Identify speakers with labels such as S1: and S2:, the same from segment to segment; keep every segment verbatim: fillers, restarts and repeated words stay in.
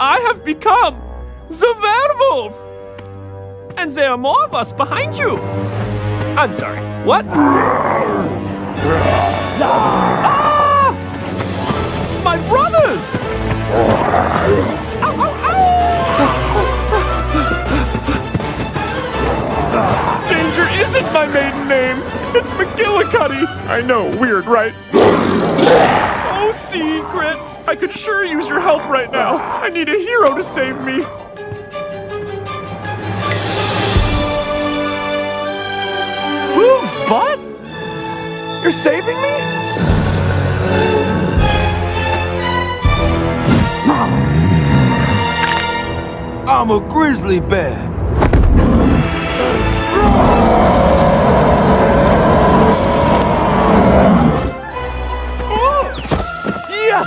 S1: I have become the werewolf! And there are more of us behind you! I'm sorry, what? Ah! My brothers! Ow, ow, ow! Danger isn't my maiden name! It's McGillicuddy! I know, weird, right? Oh, Secret! I could sure use your help right now. I need a hero to save me. Boobs, bud? You're saving me?
S2: I'm a grizzly bear.
S1: Oh, yes!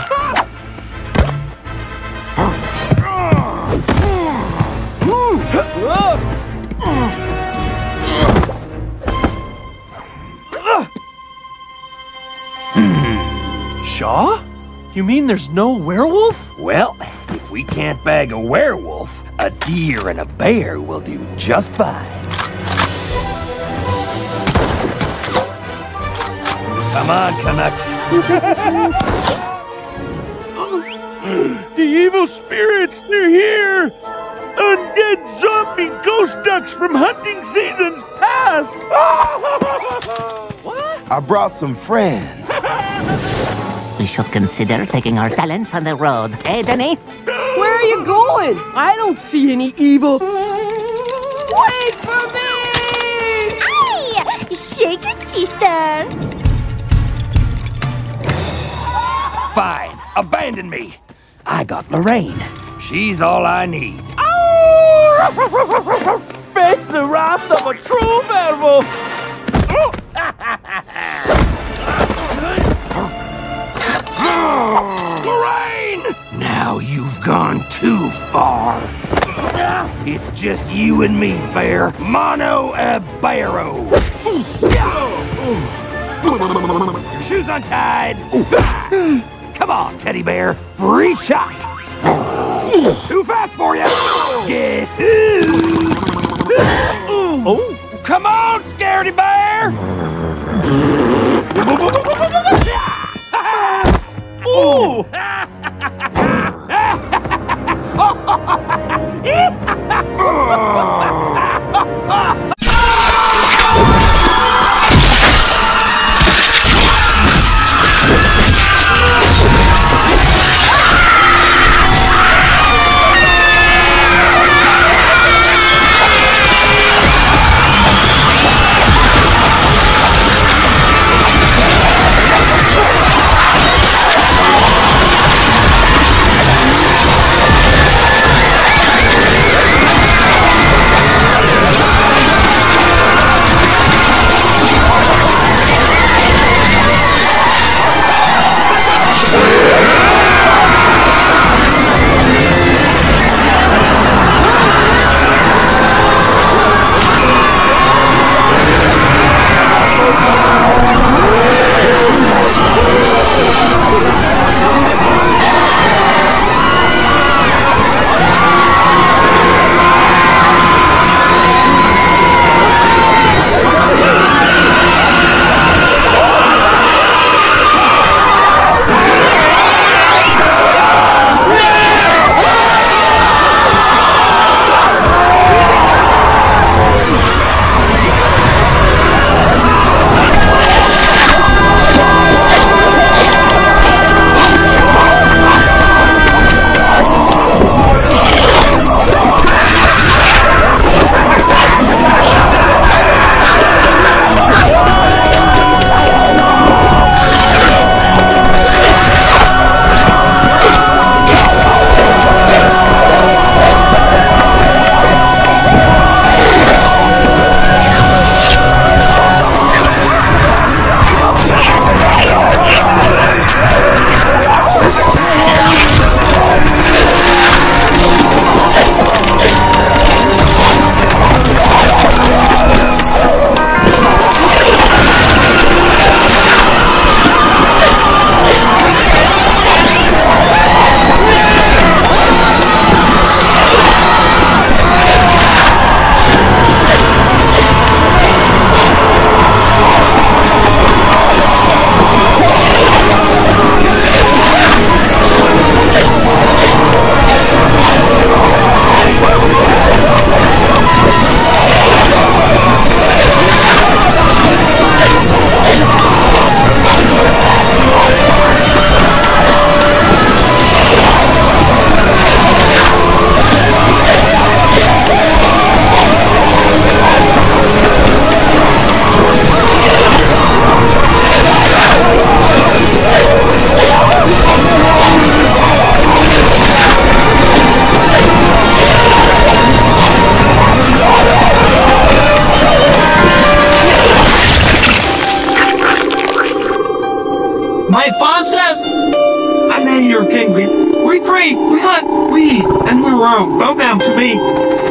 S1: Shaw? You mean there's no werewolf?
S3: Well, if we can't bag a werewolf, a deer and a bear will do just fine. Come on, Canucks.
S4: The evil spirits, they're here! Undead zombie ghost ducks from hunting seasons past!
S1: What?
S2: I brought some friends.
S5: We should consider taking our talents on the road. Eh, Denny?
S6: Where are you going? I don't see any evil. Wait for me!
S7: Aye! Shake it, sister!
S3: Fine, abandon me. I got Lorraine. She's all I need.
S1: Face the wrath of a true werewolf!
S3: Lorraine! Now you've gone too far. It's just you and me, bear. Mono a barrow. Your shoes untied. Come on, teddy bear. Free shot. Too fast for you. Guess who?
S1: Oh,
S3: Come on, scaredy bear.
S1: ooh!
S4: row. Bow down to me.